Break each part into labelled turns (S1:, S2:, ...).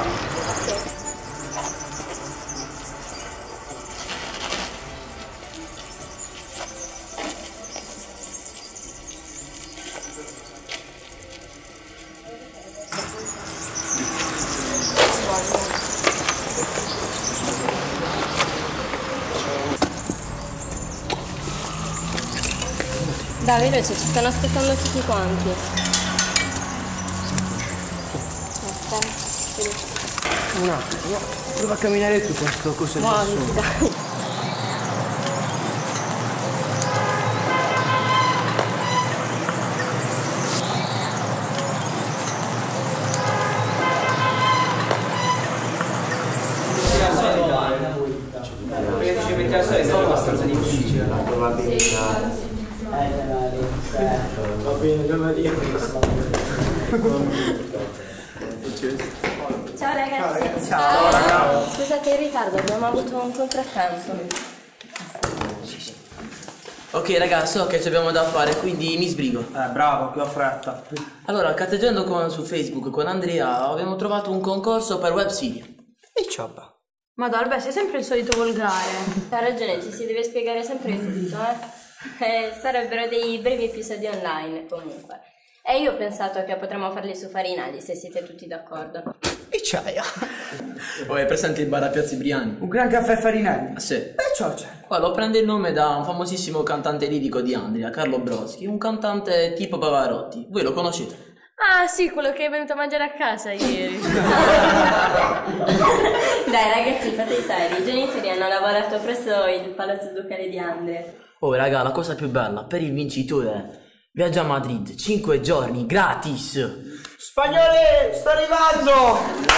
S1: Dai, veloce, ci stanno aspettando tutti quanti. Aspetta, veloce.
S2: Un attimo, prova a camminare tu con sto coso di
S1: Muoviti, dai.
S2: È abbastanza difficile la probabilità. Va bene,
S1: Ciao ragazzi.
S2: Ciao ragazzi.
S1: Scusate il ritardo, abbiamo avuto un contrattempo.
S3: Ok raga, so che ci abbiamo da fare, quindi mi sbrigo.
S2: Bravo, che ho fretta.
S3: Allora, cazzeggiando su Facebook con Andrea abbiamo trovato un concorso per web serie.
S2: E ciobba.
S4: Madonna, sei sempre il solito volgare.
S1: Ha ragione, ci si deve spiegare sempre tutto, sarebbero dei brevi episodi online, comunque. E io ho pensato che potremmo farli su Farinali, se siete tutti d'accordo.
S2: E c'hai.
S3: Oh, hai presente il bar a Piazza Briani?
S2: Un gran caffè Farinelli.
S3: Ah, sì.
S2: E ciò c'è.
S3: Quello prende il nome da un famosissimo cantante lirico di Andria, Carlo Broschi, un cantante tipo Pavarotti. Voi lo conoscete?
S4: Ah sì, quello che è venuto a mangiare a casa ieri.
S1: Dai ragazzi, fate i seri, i genitori hanno lavorato presso il Palazzo Ducale di Andria.
S3: Oh raga, la cosa più bella, per il vincitore viaggia a Madrid, 5 giorni, gratis!
S2: Spagnoli, sto arrivando!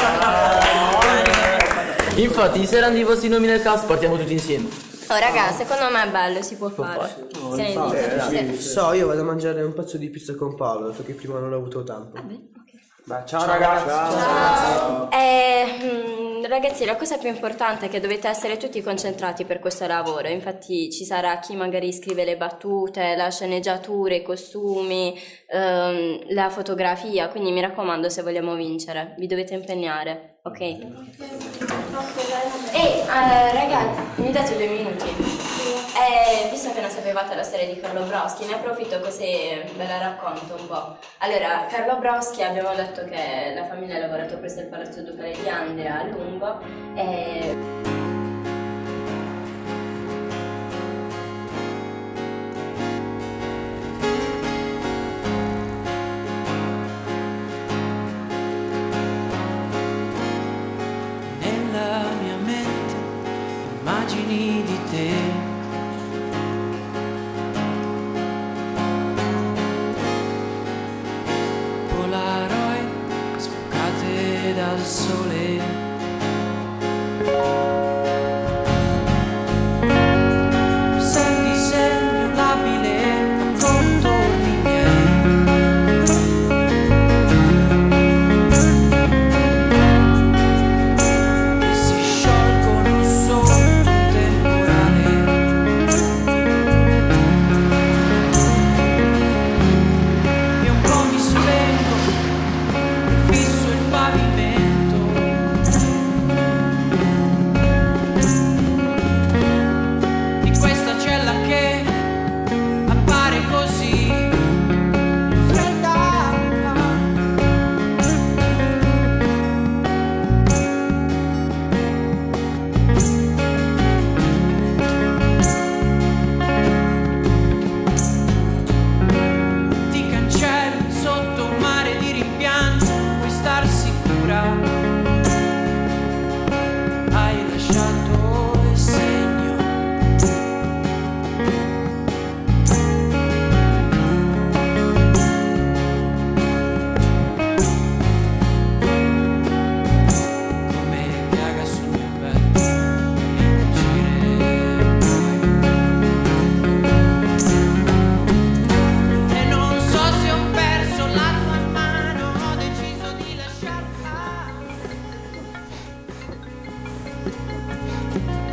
S3: Infatti, se erano i vostri nomi nel cast, partiamo tutti insieme.
S1: Oh raga, secondo me è bello, si può fare. Sì.
S2: So, io vado a mangiare un pezzo di pizza con Paolo, dato che prima non ho avuto tempo. Beh, ciao ragazzi.
S1: Ciao. Ragazzi, la cosa più importante è che dovete essere tutti concentrati per questo lavoro. Infatti ci sarà chi magari scrive le battute, la sceneggiatura, i costumi, la fotografia. Quindi mi raccomando, se vogliamo vincere, vi dovete impegnare, ok? Ragazzi, mi date 2 minuti? Visto che non sapevate la storia di Carlo Broschi, ne approfitto così ve la racconto un po'. Allora, Carlo Broschi, abbiamo detto che la famiglia ha lavorato presso il Palazzo Ducale di Andria a lungo e...
S5: Nella mia mente immagini di te. Polaroid sfocate dal sole. Senti sempre un labile contorni miei. E si sciolgono sotto un temporale. E un po' mi spengo e fisso il pavimento. Di questa cella che appare così fredda. Ti cancelli sotto un mare di rimpianto, puoi star sicura. Hai lasciato il segno. Come piaga sul mio petto e fuggire poi. E non so se ho perso la tua mano, ho deciso di lasciarla.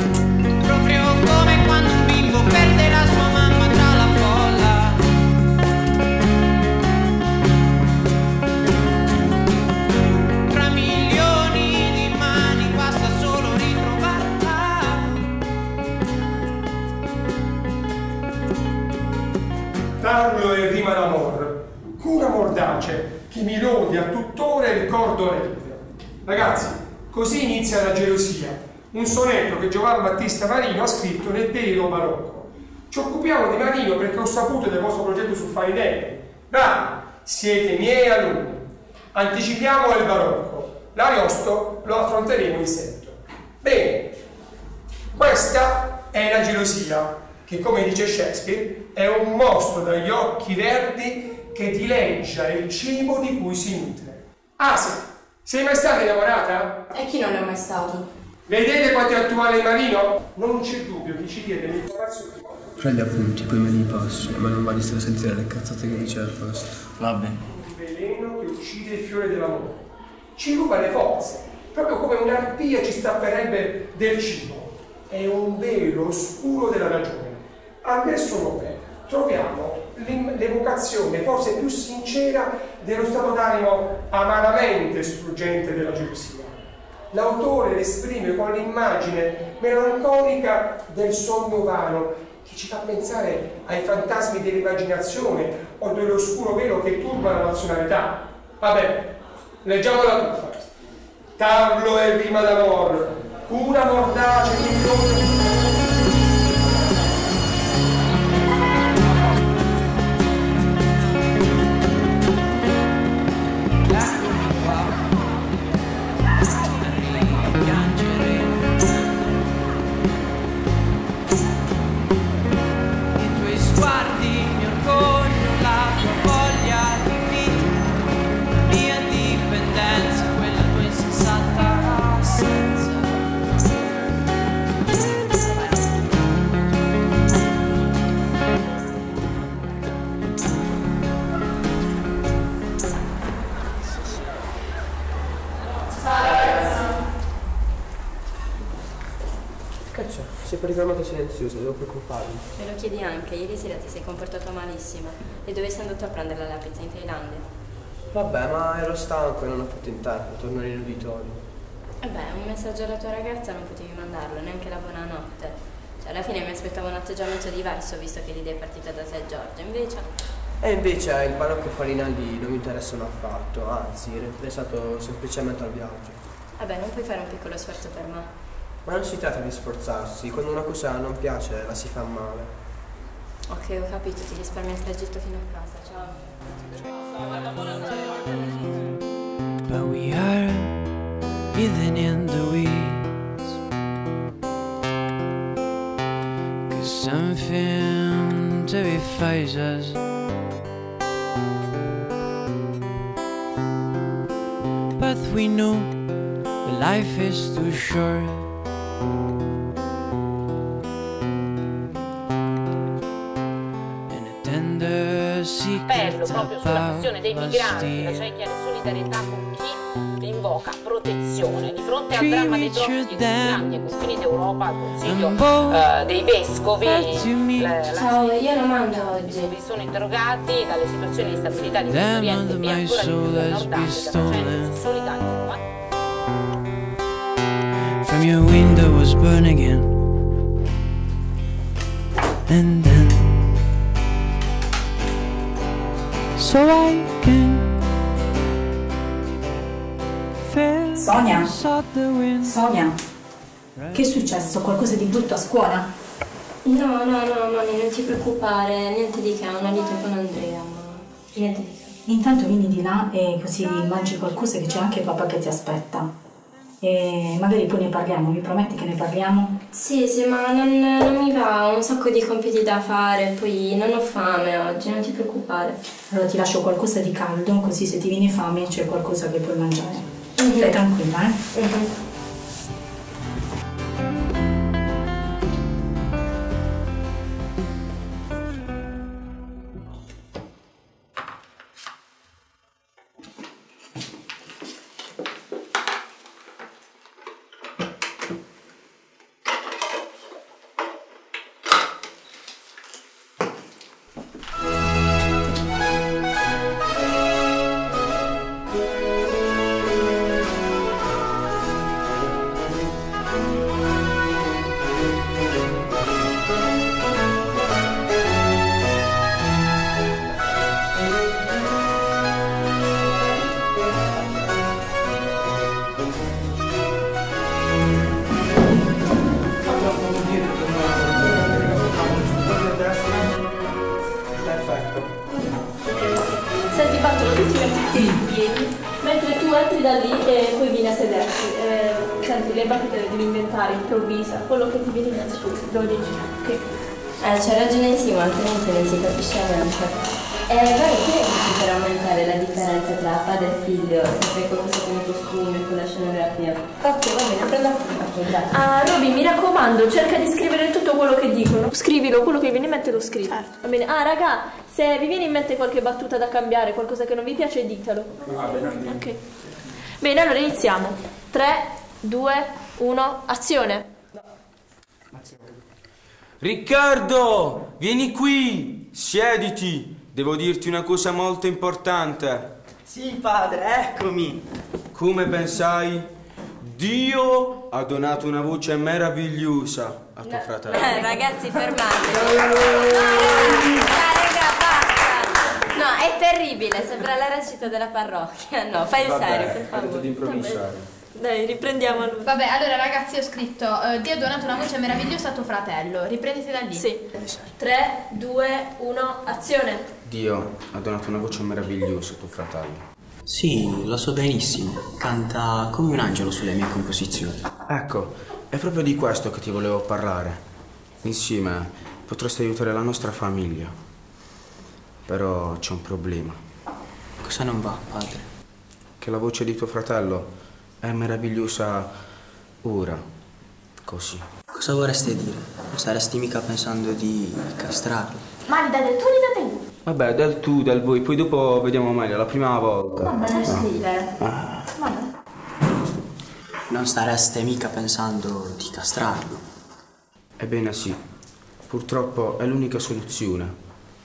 S6: ricordo requie. Ragazzi, così inizia La gelosia, un sonetto che Giovan Battista Marino ha scritto nel periodo barocco. Ci occupiamo di Marino perché ho saputo del vostro progetto su Farinelli. Bravi, siete miei alunni. Anticipiamo il barocco. L'Ariosto lo affronteremo in seguito. Bene, questa è la gelosia, che come dice Shakespeare è un mostro dagli occhi verdi che dileggia il cibo di cui si nutre. Asia, sei mai stata innamorata?
S1: E chi non è mai stato?
S6: Vedete quanto è attuale il Marino? Non c'è dubbio che ci dia delle informazioni.
S2: Prendi appunti, poi me li passi, ma non va di stare a sentire le cazzate che dice al posto.
S3: Va bene.
S6: Un veleno che uccide il fiore dell'amore. Ci ruba le forze, proprio come un'arpia ci strapperebbe del cibo. È un velo oscuro della ragione. A verso 9 troviamo l'evocazione forse più sincera dello stato d'animo amaramente struggente della gelosia. L'autore l'esprime con l'immagine melancolica del sogno vano che ci fa pensare ai fantasmi dell'immaginazione o dell'oscuro velo che turba la nazionalità. Vabbè, leggiamola tutta. Tarlo è rima d'amor, una mordace di
S2: Sei programmato silenzioso, devo preoccuparmi.
S1: Me lo chiedi anche, ieri sera ti sei comportato malissimo. E dove sei andato a prenderla la pizza in Thailandia?
S2: Vabbè, ma ero stanco e non ho fatto in tempo, tornare in uditorio.
S1: Vabbè, un messaggio alla tua ragazza non potevi mandarlo, neanche la buonanotte. Cioè, alla fine mi aspettavo un atteggiamento diverso, visto che l'idea è partita da te e Giorgio, invece...
S2: E invece il barocco e Farinelli non mi interessano affatto, anzi, ero interessato semplicemente al viaggio.
S1: Vabbè, non puoi fare un piccolo sforzo per me?
S2: Ma non si tratta di sforzarsi, quando una cosa non piace la si fa male.
S1: Ok, ho capito, ti risparmi il tragitto fino a casa, ciao.
S5: But we are hidden in the weeds, 'cause something terrifies us. But we know that life is too short.
S7: Appello proprio sulla questione dei migranti, la CEI chiede solidarietà con chi invoca protezione di fronte al dramma dei profughi migranti ai confini d'Europa. Al Consiglio dei Vescovi,
S1: ciao, io non mangio oggi.
S7: Sono interrogati dalle situazioni di stabilità di Medio Oriente e ancora di più del Nord Africa, facendosi solidari.
S5: From your window was born again, and then so I can
S8: Sonia? Sonia? Che è successo? Qualcosa di brutto a scuola?
S1: No, Moni, non ti preoccupare, niente di che, ho una lite con Andrea, ma niente di che.
S8: Intanto vieni di là e così mangi qualcosa, che c'è anche papà che ti aspetta. E magari poi ne parliamo, mi prometti che ne parliamo?
S1: Sì, ma non mi va, ho un sacco di compiti da fare, poi non ho fame oggi, non ti preoccupare.
S8: Allora ti lascio qualcosa di caldo, così se ti viene fame c'è qualcosa che puoi mangiare. Stai tranquilla, eh?
S4: da lì e poi vieni a sederti. Senti, le battute le devi inventare, improvvisa, quello che ti viene in mente tu, lo dici. Ok.
S1: C'è ragione sì, ma altrimenti non si capisce niente. Guarda, che dici per aumentare la differenza tra padre e figlio, se fai qualcosa con i costumi e con la scenografia? Ok, va bene, prendo appunto. Ok, grazie.
S4: Ah, Roby, mi raccomando, cerca di scrivere tutto quello che dicono. Scrivilo, quello che vi viene in mente lo scrivi. Va bene. Ah, raga, se vi viene in mente qualche battuta da cambiare, qualcosa che non vi piace, ditelo.
S6: Va bene.
S4: Ok. Bene, allora iniziamo. 3, 2, 1, azione.
S9: Riccardo, vieni qui, siediti. Devo dirti una cosa molto importante.
S10: Sì, padre, eccomi.
S9: Come pensai? Dio ha donato una voce meravigliosa a tuo fratello.
S1: Ragazzi, fermatevi. Raga, basta. No, è terribile, sembra la recita della parrocchia. No, fai il serio, per
S9: Ha
S1: favore.
S9: detto di improvvisare.
S4: Dai, riprendiamo allora.
S11: Vabbè, allora ragazzi, ho scritto Dio ha donato una voce meravigliosa a tuo fratello. Riprendete da lì.
S4: Sì. 3, 2, 1, azione.
S9: Dio ha donato una voce meravigliosa a tuo fratello.
S10: Sì, lo so benissimo. Canta come un angelo sulle mie composizioni.
S9: Ecco, è proprio di questo che ti volevo parlare. Insieme potresti aiutare la nostra famiglia. Però c'è un problema.
S10: Cosa non va, padre?
S9: Che la voce di tuo fratello è meravigliosa ora, così.
S10: Cosa vorreste dire? Non staresti mica pensando di castrarlo?
S11: Ma li date tu, li date tu.
S9: Vabbè, del tu, del voi, poi dopo vediamo meglio, la prima volta.
S11: Vabbè, non stile.
S10: Non stareste mica pensando di castrarlo?
S9: Ebbene sì, purtroppo è l'unica soluzione.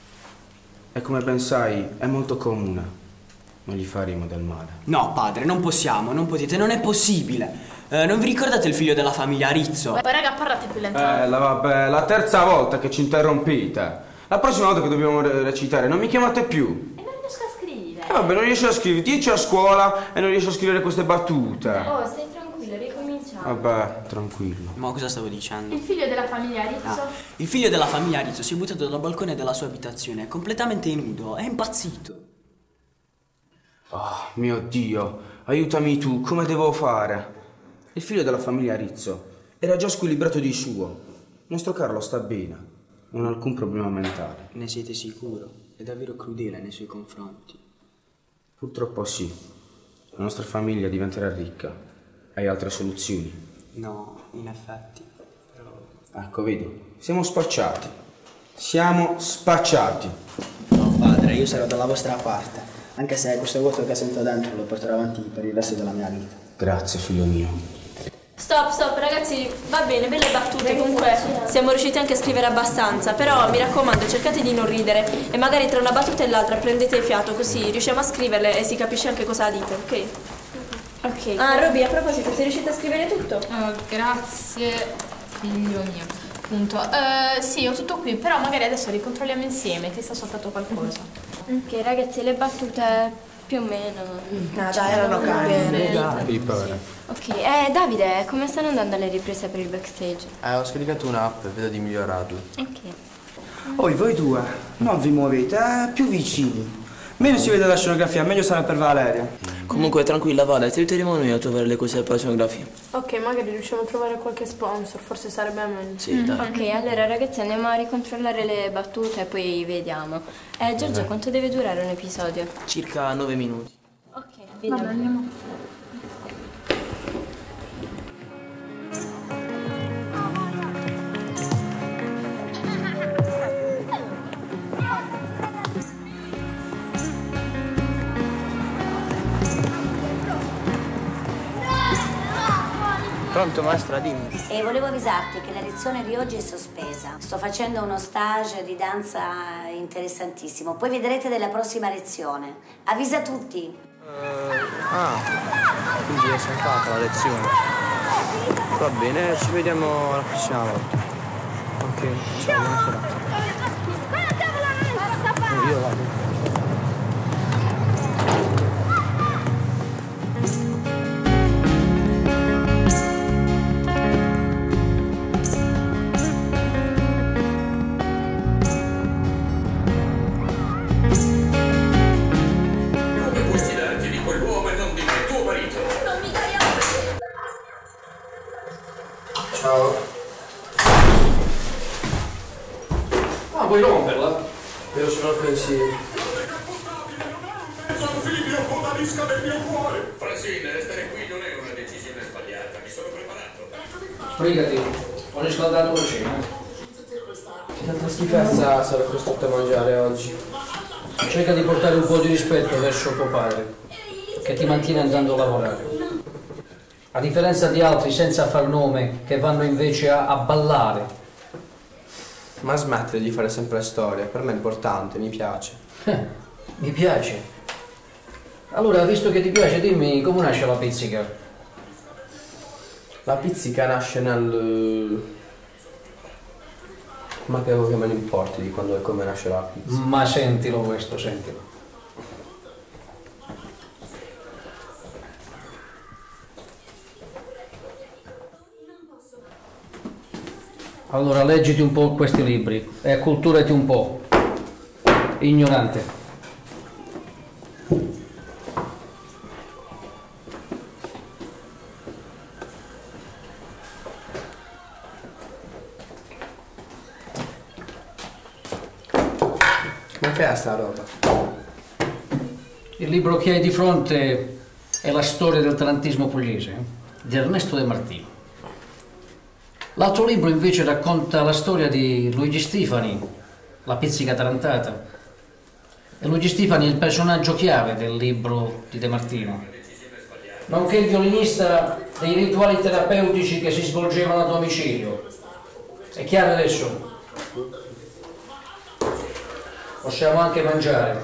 S9: E come ben sai, è molto comune. Non gli faremo del male.
S10: No, padre, non possiamo, non potete, non è possibile. Non vi ricordate il figlio della famiglia Rizzo?
S11: Poi raga, parlate più lentamente.
S9: Vabbè, la terza volta che ci interrompete. La prossima volta che dobbiamo recitare non mi chiamate più.
S11: E non riesco a scrivere.
S9: Vabbè, non riesco a scrivere. Dieci a scuola e non riesco a scrivere queste battute.
S1: Oh, stai tranquillo, ricominciamo.
S9: Vabbè, tranquillo.
S10: Ma cosa stavo dicendo?
S11: Il figlio della famiglia Rizzo.
S10: Il figlio della famiglia Rizzo si è buttato dal balcone della sua abitazione, completamente nudo, è impazzito.
S9: Oh, mio Dio, aiutami tu, come devo fare? Il figlio della famiglia Rizzo era già squilibrato di suo. Il nostro Carlo sta bene, non ha alcun problema mentale.
S10: Ne siete sicuro? È davvero crudele nei suoi confronti.
S9: Purtroppo sì. La nostra famiglia diventerà ricca. Hai altre soluzioni?
S10: No, in effetti.
S9: Ecco, vedi, siamo spacciati. Siamo spacciati.
S10: No, padre, io sarò dalla vostra parte. Anche se questo vuoto che sento dentro lo porterò avanti per il resto della mia vita.
S9: Grazie, figlio mio.
S4: Stop, ragazzi, va bene, belle battute, comunque siamo riusciti anche a scrivere abbastanza, però mi raccomando, cercate di non ridere e magari tra una battuta e l'altra prendete fiato, così riusciamo a scriverle e si capisce anche cosa dite, ok?
S1: Ok.
S4: Ah, Roby, a proposito, sei riuscita a scrivere tutto?
S11: Grazie, figlio mio. Punto. Sì, ho tutto qui, però magari adesso ricontrolliamo insieme, ti sta saltato qualcosa.
S1: Ok, ragazzi, le battute più o meno.
S2: Dai, erano carine, dai.
S9: Mi pare.
S1: Ok, Davide, come stanno andando le riprese per il backstage?
S12: Ho scaricato un'app e vedo di migliorarla.
S1: Ok.
S2: Poi voi due, non vi muovete, più vicini. Meno si vede la scenografia, meglio sarà per Valeria.
S3: Comunque tranquilla Vale, ti aiuteremo noi a trovare le cose per la scenografia.
S4: Ok, magari riusciamo a trovare qualche sponsor, forse sarebbe meglio.
S3: Sì, dai.
S1: Ok, allora ragazzi andiamo a ricontrollare le battute e poi vediamo. Giorgio, quanto deve durare un episodio?
S3: Circa 9 minuti.
S1: Ok, vediamo.
S11: Vabbè, andiamo.
S12: Pronto maestra, dimmi.
S13: E volevo avvisarti che la lezione di oggi è sospesa. Sto facendo uno stage di danza interessantissimo. Poi vedrete della prossima lezione. Avvisa tutti.
S12: Quindi è saltata la lezione. Va bene, ci vediamo la prossima volta. Ok, ciao, buona serata. Io vado.
S14: Come puoi fidarti di quell'uomo e non di me, tuo marito?
S2: Ciao.
S14: Ah, vuoi romperla?
S2: Ero solo al pensiero.
S15: Sono figlio odalisca del mio cuore. Francine, restare qui non è una decisione sbagliata, mi sono preparato.
S14: Sbrigati, ho riscaldato la cena.
S2: Tanta schifezza sarò costretto a mangiare oggi.
S14: Cerca di portare un po' di rispetto verso tuo padre, che ti mantiene andando a lavorare. A differenza di altri senza far nome, che vanno invece a ballare.
S2: Ma smettere di fare sempre storia, per me è importante, mi piace.
S14: Mi piace? Allora, visto che ti piace, dimmi come nasce la pizzica?
S2: La pizzica nasce nel... Ma che me ne importi di quando e come nasce la pizza?
S14: Ma sentilo questo, sentilo. Allora, leggiti un po' questi libri e acculturati un po'. Ignorante.
S2: Ma che è sta roba?
S14: Il libro che hai di fronte è la storia del tarantismo pugliese di Ernesto De Martino. L'altro libro invece racconta la storia di Luigi Stifani, la pizzica tarantata. E Luigi Stifani è il personaggio chiave del libro di De Martino, nonché il violinista dei rituali terapeutici che si svolgevano a domicilio. È chiaro adesso? Possiamo anche mangiare.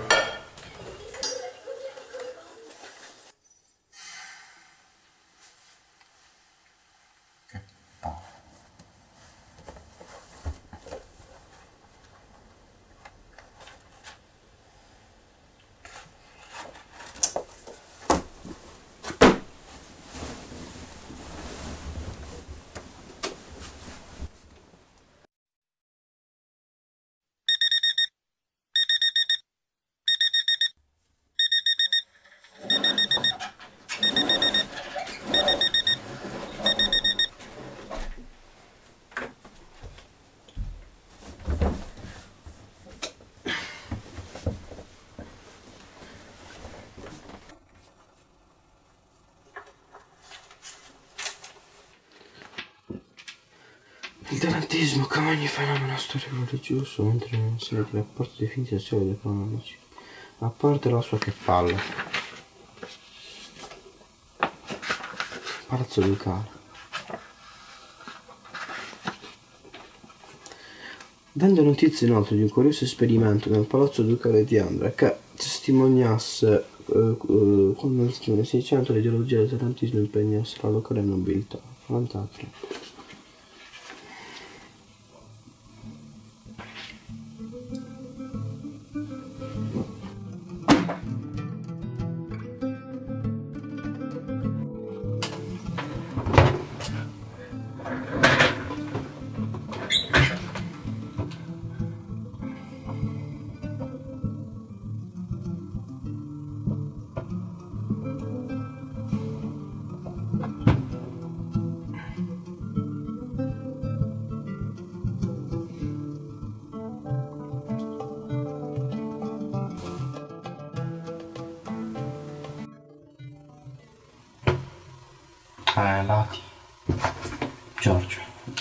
S9: Il tarantismo come ogni fenomeno storico religioso entra in una serie di rapporti definiti da storia ed economici, a parte la sua che palle. Palazzo Ducale. Dando notizie inoltre di un curioso esperimento nel Palazzo Ducale di Andria che testimoniasse quando nel 1600 l'ideologia del tarantismo impegnasse la locale nobiltà. 43. Lati. Giorgio.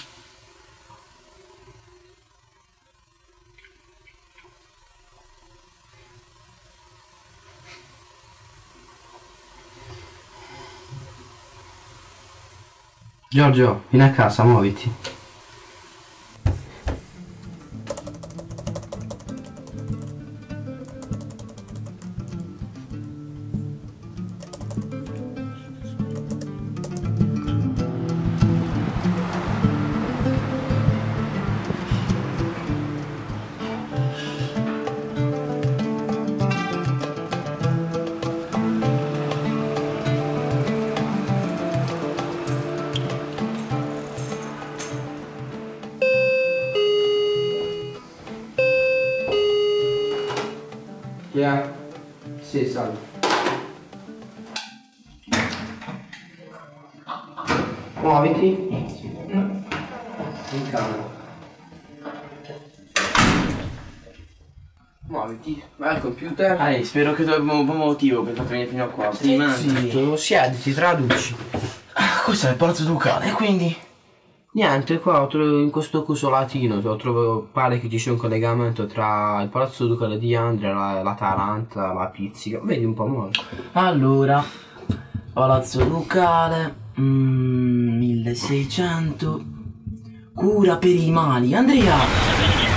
S9: Giorgio, vieni a casa, muoviti. Sì, salve. Muoviti. In camera. Muoviti, vai al computer.
S3: Spero che tu abbia un buon motivo per fatto venire fino a qua.
S2: Zitto, siediti, traduci.
S3: Questo è il Palazzo Ducale, e quindi?
S2: Niente, qua in questo curso latino pare che ci sia un collegamento tra il Palazzo Ducale di Andria, la Taranta, la Pizzica. Vedi un po' molto.
S3: Allora, Palazzo Ducale, 1600, cura per i mali. Andrea!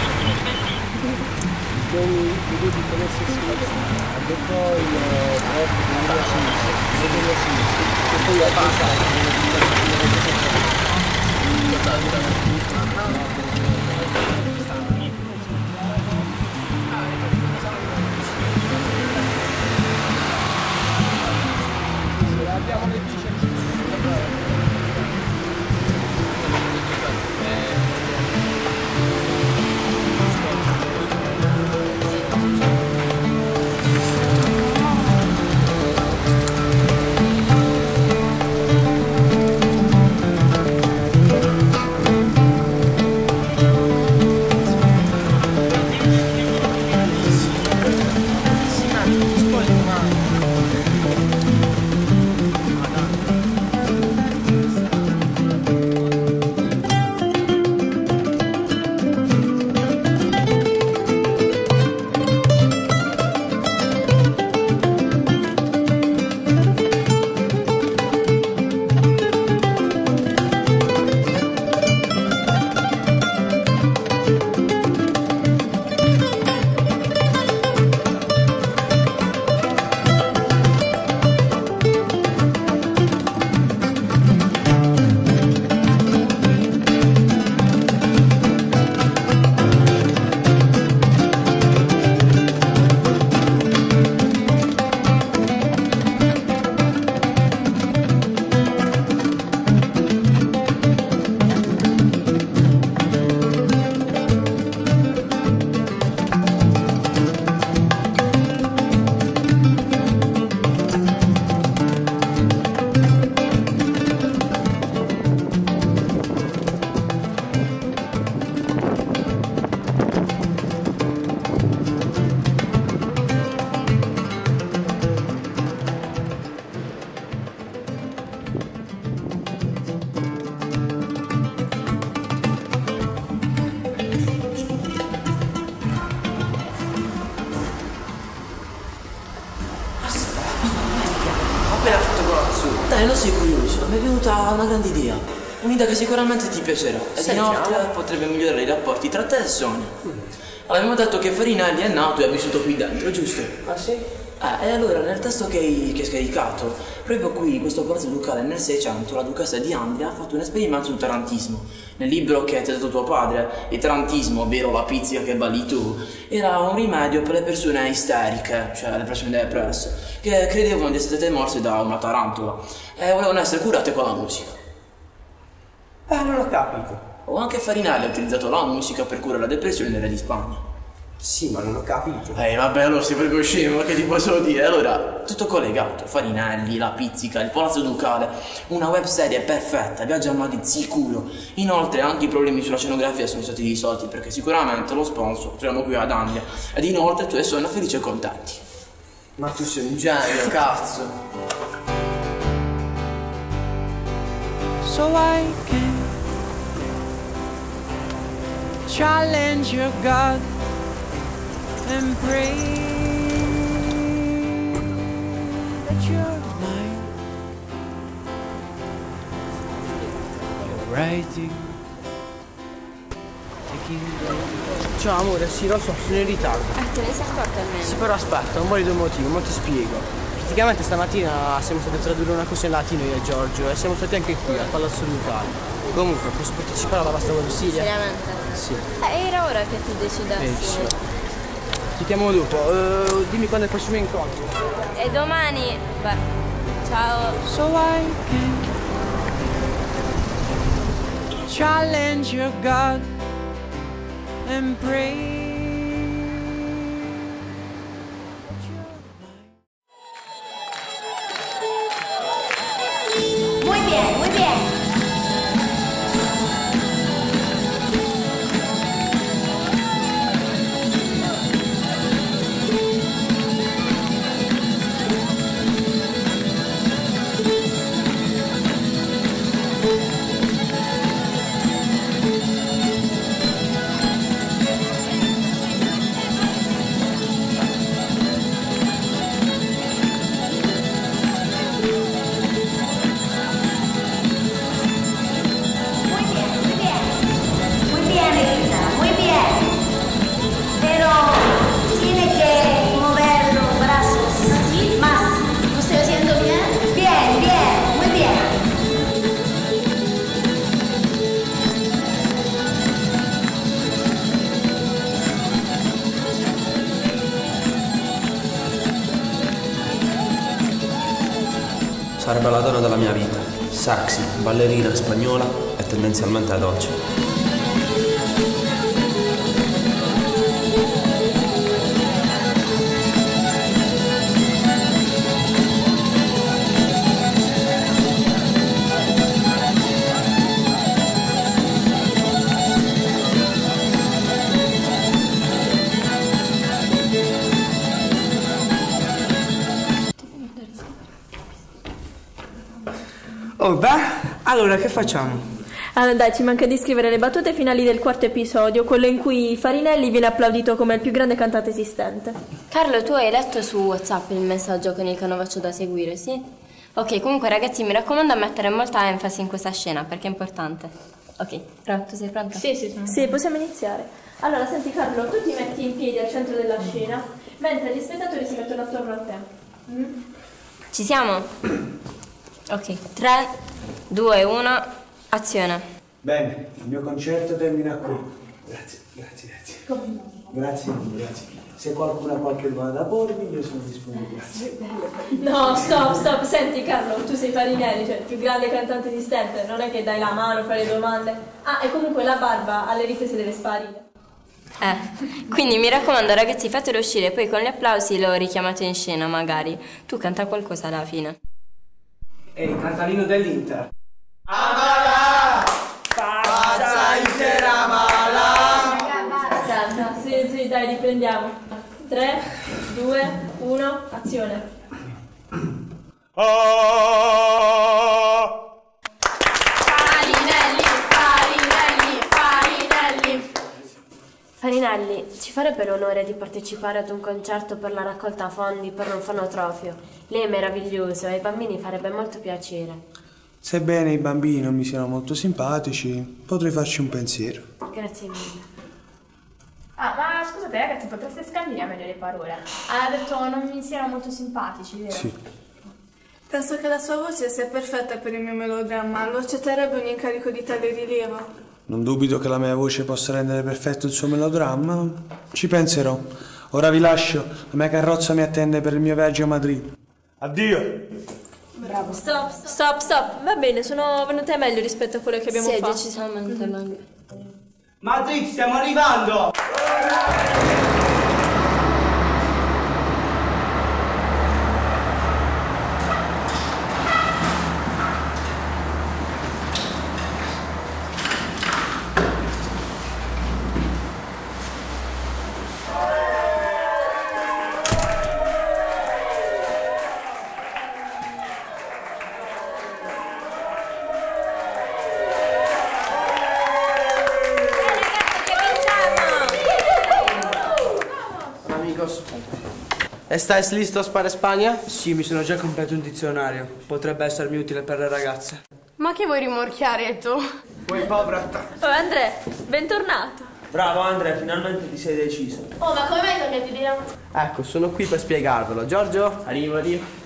S3: Dai, non sei curioso, mi è venuta una grande idea. Un'idea che sicuramente ti piacerà. Ed inoltre potrebbe migliorare i rapporti tra te e Sonia. Abbiamo detto che Farinelli è nato e ha vissuto qui dentro, giusto?
S2: Ah sì?
S3: E allora nel testo che hai scaricato, proprio qui, in questo palazzo ducale nel 600, la duchessa di Andria ha fatto un esperimento sul tarantismo. Nel libro che ti ha dato tuo padre, il tarantismo, ovvero la pizzica che balli tu, era un rimedio per le persone isteriche, cioè le persone depresse, che credevano di essere state morse da una tarantola e volevano essere curate con la musica.
S2: Non ho capito.
S3: O anche Farinelli ha utilizzato la musica per curare la depressione nel re di Spagna.
S2: Sì, ma non ho capito.
S3: Vabbè, allora sei proprio scemo, che ti posso dire? Allora, tutto collegato, Farinelli, la pizzica, il palazzo ducale, una webserie perfetta, Viaggio a Madrid sicuro. Inoltre anche i problemi sulla scenografia sono stati risolti, perché sicuramente lo sponsor troviamo qui ad Andria. Ed inoltre tu e sono felici e contenti.
S2: Ma tu sei un genio, cazzo.
S5: So I can challenge your God and pray that you're mine. You're writing, taking
S2: Ciao amore, sì lo so, sono in ritardo.
S1: Te ne sei accorta almeno?
S2: Sì, però aspetta, non voglio due motivi, ma ti spiego. Praticamente stamattina siamo stati a tradurre una cosa in latino io e Giorgio e siamo stati anche qui al Palazzo Ducale. Comunque, posso partecipare alla vostra consiglia?
S1: Seriamente?
S2: Sì.
S1: Era ora che tu decidessi.
S2: Sì. Ti chiamo dopo, dimmi quando è il prossimo incontro.
S1: E domani. Beh, ciao.
S5: so I can challenge your God and pray.
S13: Muy bien, muy bien.
S12: Sarebbe la donna della mia vita. Sexy, ballerina, spagnola e tendenzialmente dolce.
S2: Oh, beh, allora che facciamo?
S4: Allora dai, ci manca di scrivere le battute finali del quarto episodio, quello in cui Farinelli viene applaudito come il più grande cantante esistente.
S1: Carlo, tu hai letto su WhatsApp il messaggio con il canovaccio da seguire, sì? Ok, comunque ragazzi, mi raccomando a mettere molta enfasi in questa scena perché è importante. Ok, tu sei pronta?
S4: Sì, possiamo iniziare. Allora, senti Carlo, tu ti metti in piedi al centro della scena, mentre gli spettatori si mettono attorno a te.
S1: Ci siamo? Ok, 3, 2, 1, azione.
S16: Bene, il mio concerto termina qui. Grazie. Grazie. Se qualcuno ha qualche domanda da pormi, io sono disponibile. Grazie.
S4: No, stop. Senti Carlo, tu sei Farinelli, cioè il più grande cantante esistente. Non è che dai la mano, fai le domande. Ah, e comunque la barba alle riprese deve sparire.
S1: Quindi mi raccomando ragazzi, fatelo uscire, poi con gli applausi lo richiamate in scena magari. Tu canta qualcosa alla fine.
S2: Ehi, cantalino dell'Inter.
S5: Amala! Pazza Inter Amala!
S4: Basta, sì, dai, riprendiamo. 3, 2, 1, azione.
S17: Farinelli, ci farebbe l'onore di partecipare ad un concerto per la raccolta fondi per l'orfanotrofio. Lei è meraviglioso e ai bambini farebbe molto piacere.
S16: Sebbene i bambini non mi siano molto simpatici, potrei farci un pensiero.
S17: Grazie mille.
S11: Ah, ma scusate ragazzi, potreste scandire meglio le parole. Ha detto non mi siano molto simpatici, vero?
S16: Sì.
S18: Penso che la sua voce sia perfetta per il mio melodramma, lo accetterebbe un incarico di tale rilievo.
S16: Non dubito che la mia voce possa rendere perfetto il suo melodramma. Ci penserò. Ora vi lascio. La mia carrozza mi attende per il mio viaggio a Madrid. Addio!
S4: Bravo. Stop. Va bene, sono venute meglio rispetto a quello che abbiamo fatto.
S1: Sì, decisamente.
S2: Madrid, stiamo arrivando! ¿Estás listos para Spagna? Sì, mi sono già comprato un dizionario. Potrebbe essermi utile per le ragazze.
S11: Ma che vuoi rimorchiare tu?
S2: Vuoi povera?
S4: Oh, Andrea, bentornato.
S2: Bravo Andrea, finalmente ti sei deciso.
S11: Oh, ma come mai cambiato idea?
S2: Ecco, sono qui per spiegarvelo. Giorgio, arriva.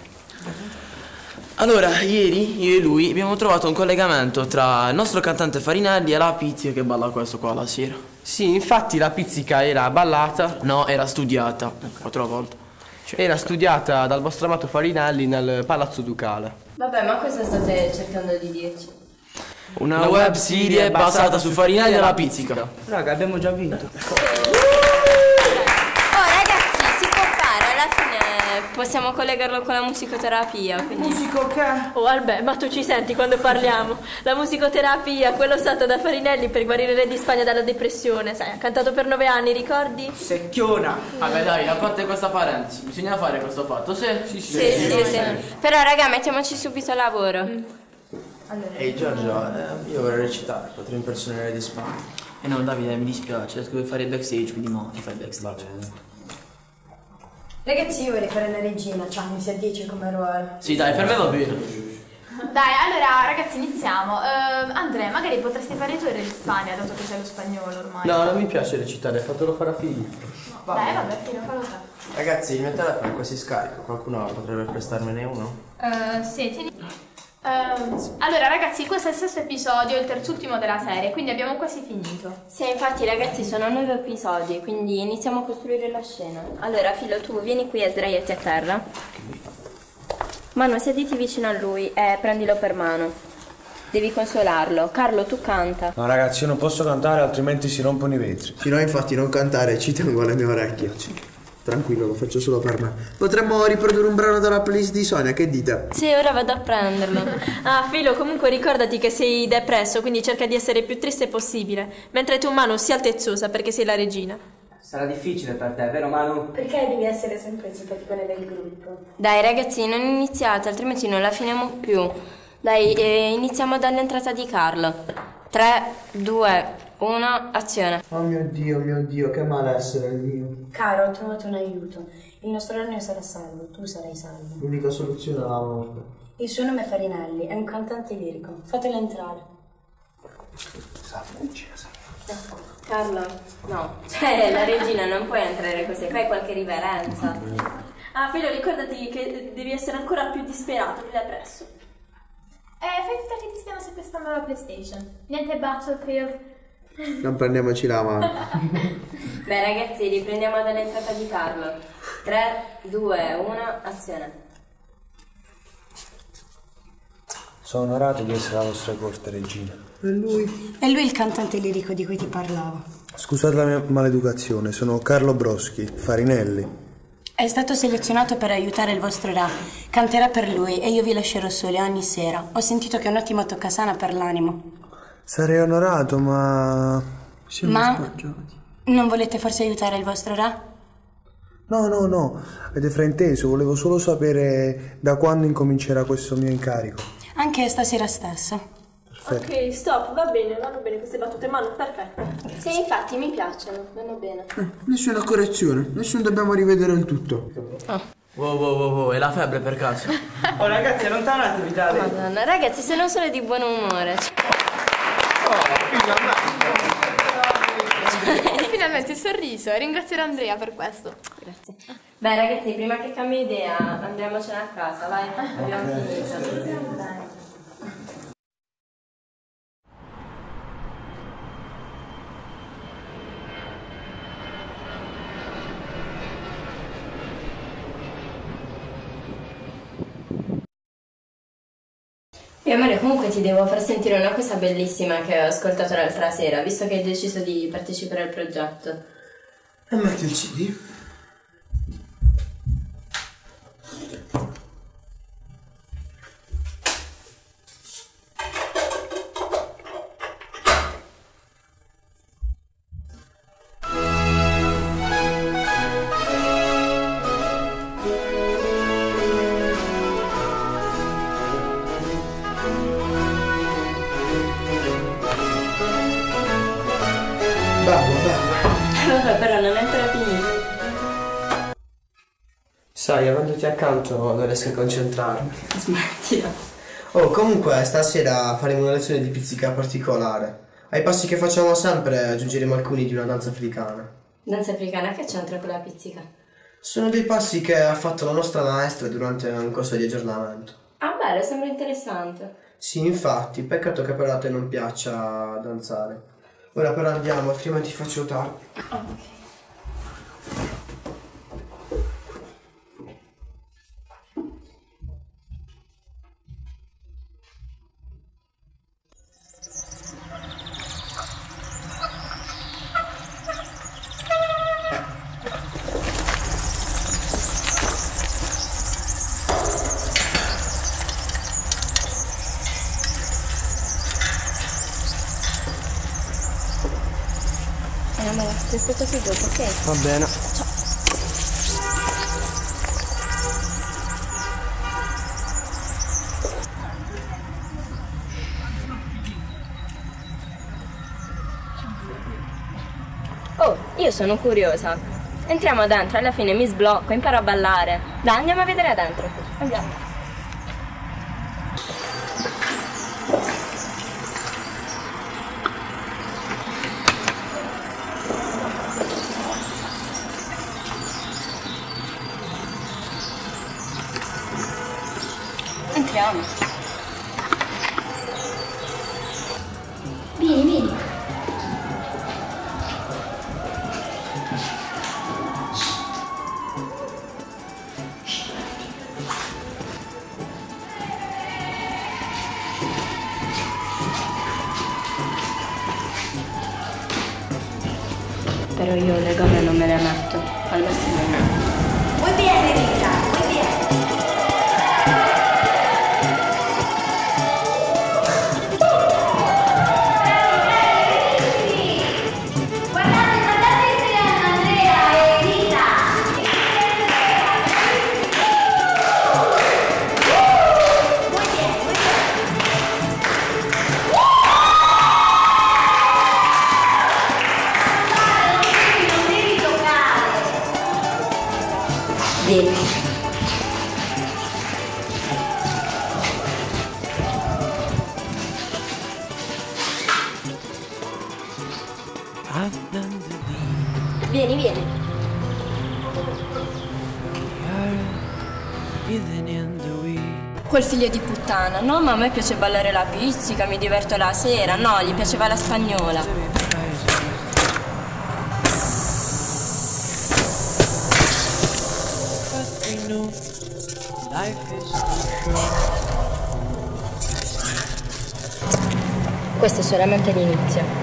S2: Allora, ieri io e lui abbiamo trovato un collegamento tra il nostro cantante Farinelli e la Pizzica che balla questo qua la sera. Sì, infatti la Pizzica era ballata, no, era studiata 4 volte. Era studiata dal vostro amato Farinelli nel Palazzo Ducale.
S1: Vabbè, ma cosa state cercando di dirci?
S2: Una web serie basata su Farinelli e la Pizzica. Raga, abbiamo già vinto.
S1: Possiamo collegarlo con la musicoterapia, quindi...
S18: Musico che?
S4: Oh, Albè, ma tu ci senti quando parliamo? La musicoterapia, quello stato da Farinelli per guarire il re di Spagna dalla depressione. Sai, ha cantato per 9 anni, ricordi?
S2: Secchiona!
S3: Vabbè dai, a parte questa parentesi, bisogna fare questo fatto, sì?
S1: Sì. Però raga, mettiamoci subito a lavoro.
S3: Allora.
S12: Ehi Giorgio, io vorrei recitare, potrei impersonare il re di Spagna.
S3: No Davide, mi dispiace, devo fare il backstage, quindi no, ti fai il backstage.
S19: Ragazzi, io vorrei fare la regina, cioè mi si addice come ruolo.
S3: Sì dai, per me va bene.
S11: Dai, allora ragazzi iniziamo. Andrea, magari potresti fare tu il re di Spagna, dato che sei lo spagnolo ormai.
S2: No, non mi piace recitare, fatelo fare a Filippo.
S11: Dai, vabbè, Filo, fallo te.
S12: Ragazzi, il mio telefono è quasi scarico, qualcuno potrebbe prestarmene uno?
S11: Sì, tieni. Allora ragazzi, questo è il sesto episodio, il terzultimo della serie, quindi abbiamo quasi finito.
S1: Sì, infatti ragazzi sono 9 episodi, quindi iniziamo a costruire la scena. Allora Filo, tu vieni qui e sdraiati a terra. Manu, sediti vicino a lui e prendilo per mano. Devi consolarlo. Carlo, tu canta.
S16: No ragazzi, io non posso cantare, altrimenti si rompono i vetri.
S12: Sì, no, infatti non cantare, ci tengo alle mie orecchie. Tranquillo, lo faccio solo per me. Potremmo riprodurre un brano dalla playlist di Sonia, che dite?
S1: Sì, ora vado a prenderlo.
S4: Ah, Filo, comunque ricordati che sei depresso, quindi cerca di essere più triste possibile. Mentre tu, Manu, sii altezzosa perché sei la regina.
S10: Sarà difficile per te, vero Manu?
S19: Perché devi essere sempre il simpaticone del gruppo?
S1: Dai ragazzi, non iniziate, altrimenti non la finiamo più. Dai, iniziamo dall'entrata di Carlo. 3, 2, 1, azione.
S12: Oh mio Dio, che malessere il mio.
S8: Caro, ho trovato un aiuto. Il nostro regno sarà salvo, tu sarai salvo.
S12: L'unica soluzione è la morte.
S8: Il suo nome è Farinelli, è un cantante lirico. Fatelo entrare.
S1: Carlo, no. Cioè, la regina non puoi entrare così, fai qualche riverenza.
S4: Ah, Filo, ricordati che devi essere ancora più disperato, più depresso.
S11: Fai finta che ti stiamo sequestrando la PlayStation. Niente Battlefield.
S12: Non prendiamoci la mano.
S1: Beh ragazzi, riprendiamo dall'entrata di Carlo. 3, 2, 1, azione.
S16: Sono onorato di essere alla vostra corte, regina.
S12: E lui?
S8: È lui il cantante lirico di cui ti parlavo.
S16: Scusate la mia maleducazione, sono Carlo Broschi, Farinelli.
S8: È stato selezionato per aiutare il vostro re. Canterà per lui e io vi lascerò soli ogni sera. Ho sentito che è un ottimo toccasana per l'animo.
S16: Sarei onorato, ma... siamo scoraggiati.
S8: Non volete forse aiutare il vostro re?
S16: No, avete frainteso, volevo solo sapere da quando incomincerà questo mio incarico.
S8: Anche stasera stesso.
S16: Perfetto.
S4: Ok, stop, vanno bene queste battute, Manu, perfetto.
S1: Sì, infatti mi piacciono, vanno bene.
S12: Nessuna correzione, nessuno dobbiamo rivedere il tutto.
S2: Wow, è la febbre per caso?
S10: Oh ragazzi, allontanatevi tale.
S1: Madonna, ragazzi, sono solo di buon umore.
S11: Finalmente il sorriso, e ringrazierò Andrea per questo.
S1: Grazie. Beh ragazzi, prima che cambi idea, andiamocene a casa, vai. Abbiamo finito. E amore, comunque ti devo far sentire una cosa bellissima che ho ascoltato l'altra sera, visto che hai deciso di partecipare al progetto.
S12: E metti il CD.
S1: Vabbè, però non è ancora finito.
S10: Sai, avendoti accanto non riesco a concentrarmi.
S1: Smettila.
S12: Oh, comunque stasera faremo una lezione di pizzica particolare. Ai passi che facciamo sempre aggiungeremo alcuni di una danza africana.
S1: Danza africana, che c'entra con la pizzica?
S12: Sono dei passi che ha fatto la nostra maestra durante un corso di aggiornamento.
S1: Ah, bello, sembra interessante.
S12: Sì, infatti, peccato che però a te non piaccia danzare. Ora però andiamo, altrimenti faccio tardi.
S1: Ok. Amore, ti aspetto qui dopo, ok?
S12: Va bene.
S1: Oh, io sono curiosa. Entriamo dentro, alla fine mi sblocco, imparo a ballare. Dai, andiamo a vedere dentro. Andiamo. Entriamo. Vieni, vieni. però io le gonne non me le metto, al massimo no.
S13: Muy bien, Rita, muy bien.
S1: Vieni, vieni. Quel figlio di puttana, no? Ma a me piace ballare la pizzica, mi diverto la sera. No, gli piaceva la spagnola. Questo è solamente l'inizio.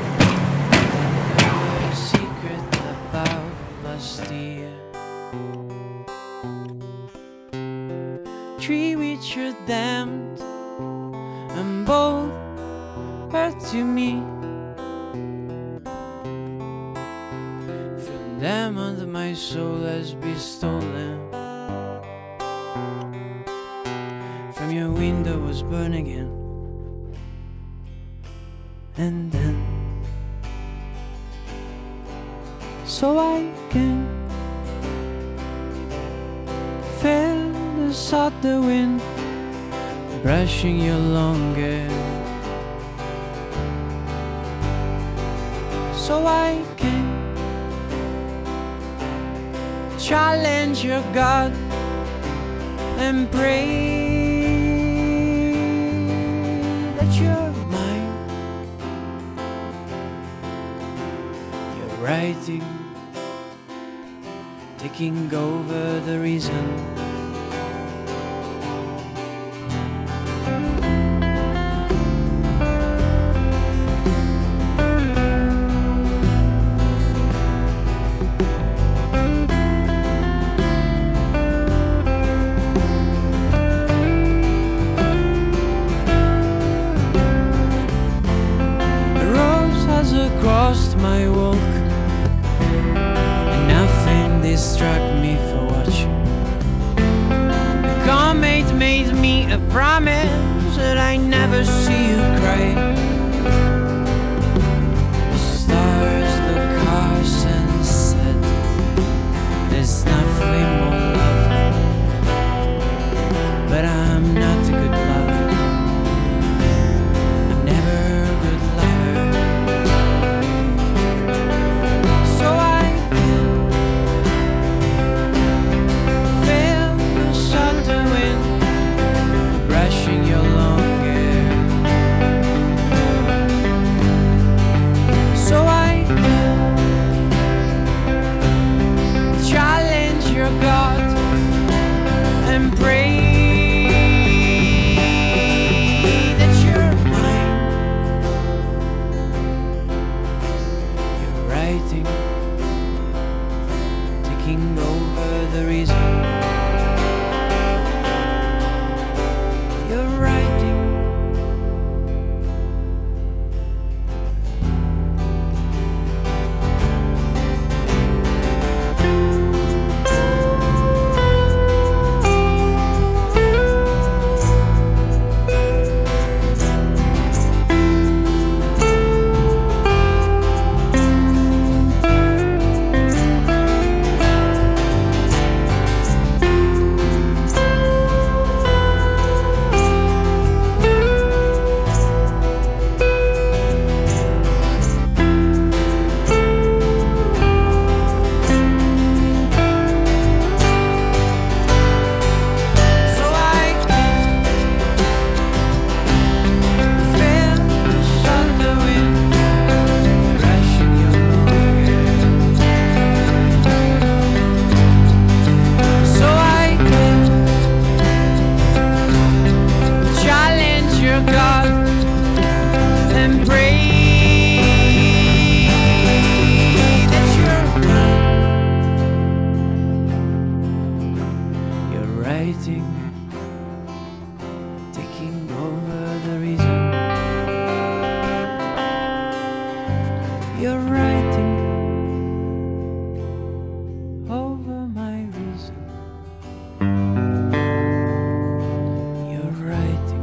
S5: Tree which are damned and both hurt to me. From them under my soul has been stolen. From your window was burned again. And then so I can feel the southern wind brushing your long hair, so I can challenge your God and pray that you're mine. You're writing, taking over the reason. Across my walk, and nothing distracts me for watching. The comet made me a promise that I never see you cry. The stars look harsh and sad. There's nothing more lovely, but I'm not a good lover. I'm never a good lover. Your long hair, so I can challenge your God and pray that you're mine. You're writing, taking over the reason. You're writing over my reason. You're writing.